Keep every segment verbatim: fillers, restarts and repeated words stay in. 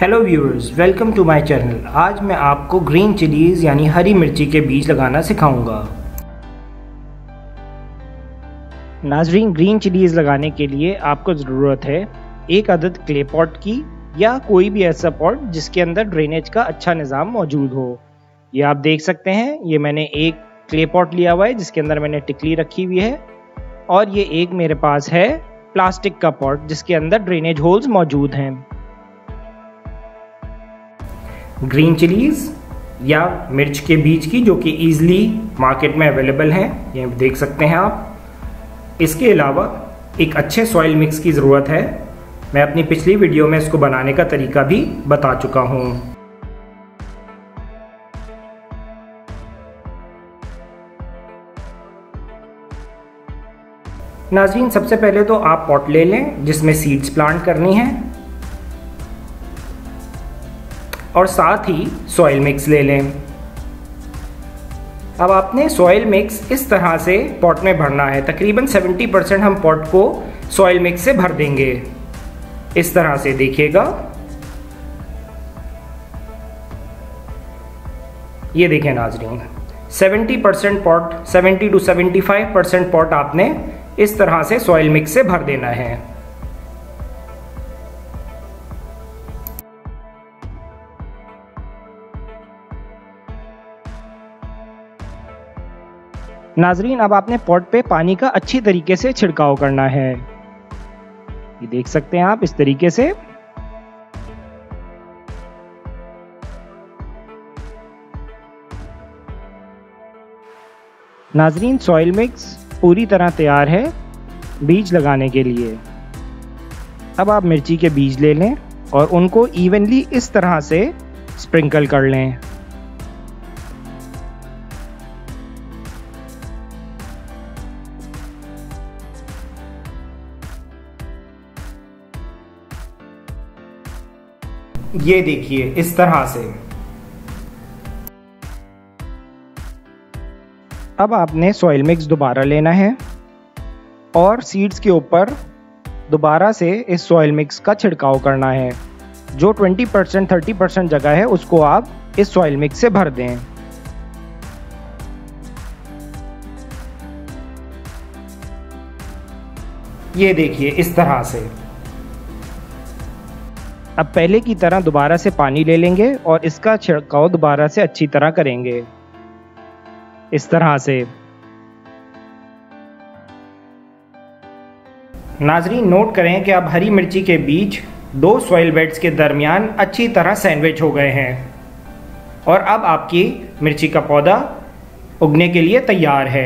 Hello viewers, welcome to my channel. आज मैं आपको ग्रीन चिलीज़ यानी हरी मिर्ची के बीज लगाना सिखाऊंगा। नाजरीन, ग्रीन चिलीज़ लगाने के लिए आपको ज़रूरत है एक अदद क्ले पॉट की या कोई भी ऐसा पॉट जिसके अंदर ड्रेनेज का अच्छा निज़ाम मौजूद हो। ये आप देख सकते हैं, ये मैंने एक क्ले पॉट लिया हुआ है जिसके अंदर मैंने टिकली रखी हुई है, और ये एक मेरे पास है प्लास्टिक का पॉट जिसके अंदर ड्रेनेज होल्स मौजूद हैं। ग्रीन चिलीज़ या मिर्च के बीज की जो कि ईज़िली मार्केट में अवेलेबल हैं, ये देख सकते हैं आप। इसके अलावा एक अच्छे सॉइल मिक्स की ज़रूरत है। मैं अपनी पिछली वीडियो में इसको बनाने का तरीका भी बता चुका हूँ। नाज़रीन, सबसे पहले तो आप पॉट ले लें जिसमें सीड्स प्लांट करनी है और साथ ही सॉइल मिक्स ले लें। अब आपने सॉइल मिक्स इस तरह से पॉट में भरना है। तकरीबन सत्तर परसेंट हम पॉट को सॉइल मिक्स से भर देंगे। इस तरह से देखिएगा, ये देखें नाजरीन, सत्तर परसेंट पॉट सत्तर टू पचहत्तर परसेंट पॉट आपने इस तरह से सॉइल मिक्स से भर देना है। नाजरीन, अब आपने पॉट पे पानी का अच्छी तरीके से छिड़काव करना है। ये देख सकते हैं आप, इस तरीके से। नाजरीन, सॉइल मिक्स पूरी तरह तैयार है बीज लगाने के लिए। अब आप मिर्ची के बीज ले लें और उनको इवनली इस तरह से स्प्रिंकल कर लें। ये देखिए, इस तरह से। अब आपने सॉइल मिक्स दोबारा लेना है और सीड्स के ऊपर दोबारा से इस सॉइल मिक्स का छिड़काव करना है। जो बीस परसेंट तीस परसेंट जगह है उसको आप इस सॉइल मिक्स से भर दें। ये देखिए, इस तरह से। अब पहले की तरह दोबारा से पानी ले लेंगे और इसका छिड़काव दोबारा से अच्छी तरह करेंगे, इस तरह से। नाजरीन, नोट करें कि अब हरी मिर्ची के बीज दो सॉइल बेड्स के दरमियान अच्छी तरह सैंडविच हो गए हैं और अब आपकी मिर्ची का पौधा उगने के लिए तैयार है।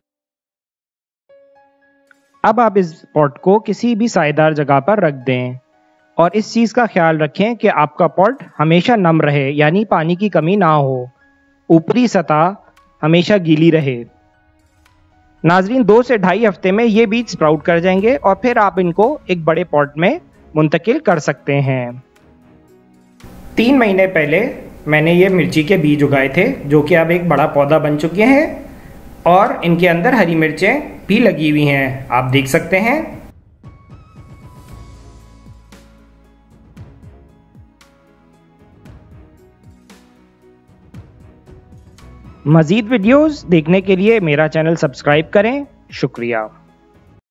अब आप इस पॉट को किसी भी सायेदार जगह पर रख दें और इस चीज़ का ख्याल रखें कि आपका पॉट हमेशा नम रहे, यानी पानी की कमी ना हो, ऊपरी सतह हमेशा गीली रहे। नाजरीन, दो से ढाई हफ्ते में ये बीज स्प्राउट कर जाएंगे और फिर आप इनको एक बड़े पॉट में मुंतकिल कर सकते हैं। तीन महीने पहले मैंने ये मिर्ची के बीज उगाए थे जो कि अब एक बड़ा पौधा बन चुके हैं और इनके अंदर हरी मिर्चें भी लगी हुई हैं, आप देख सकते हैं। मज़ीद वीडियोस देखने के लिए मेरा चैनल सब्सक्राइब करें। शुक्रिया।